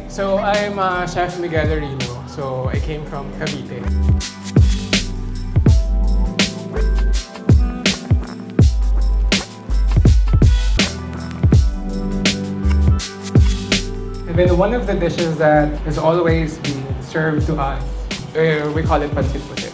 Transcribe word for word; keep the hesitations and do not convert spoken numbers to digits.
So I'm uh, Chef Miguel Lorino. So I came from Cavite. And then one of the dishes that has always been served to us, uh, we call it Pancit Pusit.